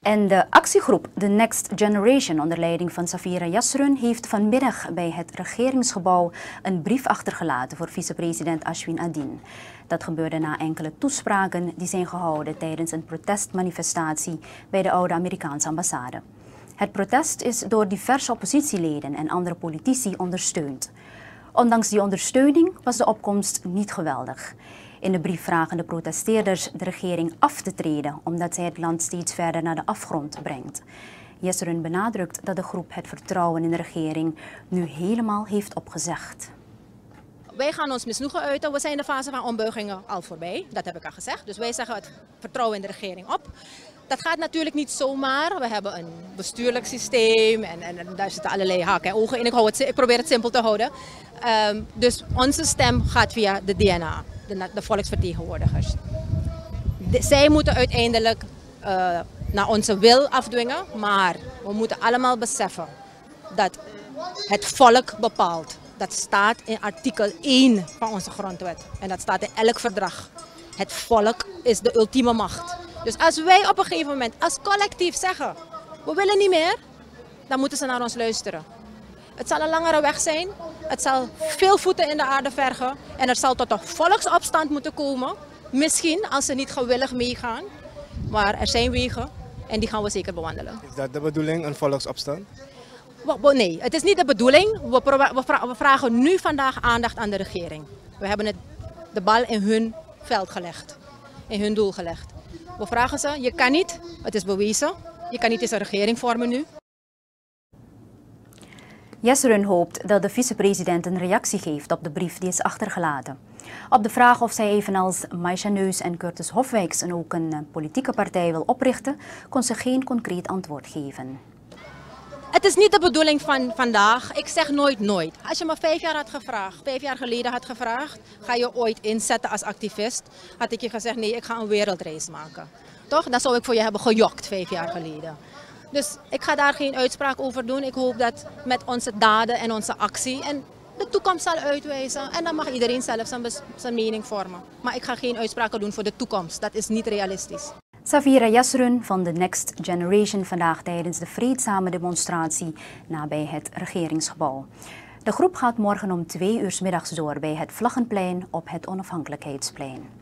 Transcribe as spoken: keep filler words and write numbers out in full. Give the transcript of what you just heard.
En de actiegroep The Next Generation onder leiding van Safira Yasrun heeft vanmiddag bij het regeringsgebouw een brief achtergelaten voor vicepresident Ashwin Adin. Dat gebeurde na enkele toespraken die zijn gehouden tijdens een protestmanifestatie bij de oude Amerikaanse ambassade. Het protest is door diverse oppositieleden en andere politici ondersteund. Ondanks die ondersteuning was de opkomst niet geweldig. In de brief vragen de protesteerders de regering af te treden omdat zij het land steeds verder naar de afgrond brengt. Yasrun benadrukt dat de groep het vertrouwen in de regering nu helemaal heeft opgezegd. Wij gaan ons misnoegen uiten. We zijn in de fase van ombuigingen al voorbij. Dat heb ik al gezegd. Dus wij zeggen het vertrouwen in de regering op. Dat gaat natuurlijk niet zomaar. We hebben een bestuurlijk systeem en, en, en daar zitten allerlei haken en ogen in. Ik, hou het, ik probeer het simpel te houden. Um, dus onze stem gaat via de D N A, de, de volksvertegenwoordigers. De, zij moeten uiteindelijk uh, naar onze wil afdwingen, maar we moeten allemaal beseffen dat het volk bepaalt. Dat staat in artikel één van onze grondwet en dat staat in elk verdrag. Het volk is de ultieme macht. Dus als wij op een gegeven moment als collectief zeggen, we willen niet meer, dan moeten ze naar ons luisteren. Het zal een langere weg zijn, het zal veel voeten in de aarde vergen en er zal tot een volksopstand moeten komen. Misschien als ze niet gewillig meegaan, maar er zijn wegen en die gaan we zeker bewandelen. Is dat de bedoeling, een volksopstand? Nee, het is niet de bedoeling. We, we, vra we vragen nu vandaag aandacht aan de regering. We hebben het, de bal in hun veld gelegd, in hun doel gelegd. We vragen ze, je kan niet, het is bewezen, je kan niet eens een regering vormen nu. Yasrun hoopt dat de vicepresident een reactie geeft op de brief die is achtergelaten. Op de vraag of zij evenals Maïcha Neus en Curtis Hofwijks en ook een politieke partij wil oprichten, kon ze geen concreet antwoord geven. Het is niet de bedoeling van vandaag. Ik zeg nooit nooit. Als je me vijf jaar had gevraagd, vijf jaar geleden had gevraagd, ga je ooit inzetten als activist, had ik je gezegd nee, ik ga een wereldreis maken. Toch? Dan zou ik voor je hebben gejokt vijf jaar geleden. Dus ik ga daar geen uitspraak over doen. Ik hoop dat met onze daden en onze actie en de toekomst zal uitwijzen. En dan mag iedereen zelf zijn, zijn mening vormen. Maar ik ga geen uitspraken doen voor de toekomst. Dat is niet realistisch. Safira Yasrun van The Next Generation vandaag tijdens de vreedzame demonstratie nabij het regeringsgebouw. De groep gaat morgen om twee uur 's middags door bij het Vlaggenplein op het Onafhankelijkheidsplein.